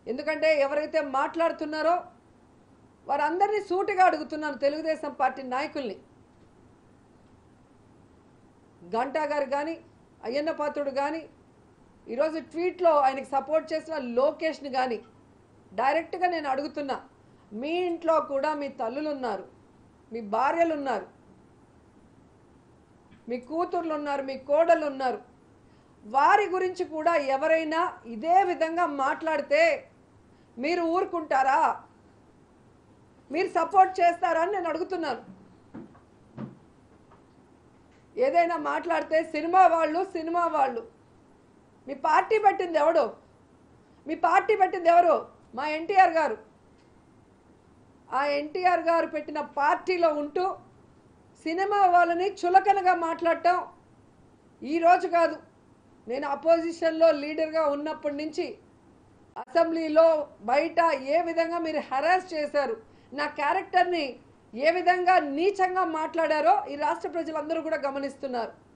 ఎందుకంటే ఎవరైతే మాట్లాడుతున్నారో వారందరినీ సూటిగా అడుగుతున్నాను, తెలుగుదేశం పార్టీ నాయకుల్ని. గంటా గారు కానీ, అయ్యన్న పాత్రుడు కానీ, ఈరోజు ట్వీట్లో ఆయనకి సపోర్ట్ చేసిన లోకేష్ని కానీ డైరెక్ట్గా నేను అడుగుతున్నా, మీ ఇంట్లో కూడా మీ తల్లులు ఉన్నారు, మీ భార్యలు ఉన్నారు, మీ కూతుర్లు ఉన్నారు, మీ కోడళ్ళు ఉన్నారు. వారి గురించి కూడా ఎవరైనా ఇదే విధంగా మాట్లాడితే మీరు ఊరుకుంటారా? మీరు సపోర్ట్ చేస్తారా అని నేను అడుగుతున్నాను. ఏదైనా మాట్లాడితే సినిమా వాళ్ళు మీ పార్టీ పెట్టింది ఎవడు? మీ పార్టీ పెట్టింది ఎవరు? మా ఎన్టీఆర్ గారు. ఆ ఎన్టీఆర్ గారు పెట్టిన పార్టీలో ఉంటూ సినిమా వాళ్ళని చులకనగా మాట్లాడటం ఈరోజు కాదు. నేను అపోజిషన్లో లీడర్గా ఉన్నప్పటి నుంచి అసెంబ్లీలో బయట ఏ విధంగా మీరు హెరాస్ చేశారు, నా క్యారెక్టర్ని ఏ విధంగా నీచంగా మాట్లాడారో ఈ రాష్ట్ర ప్రజలందరూ కూడా గమనిస్తున్నారు.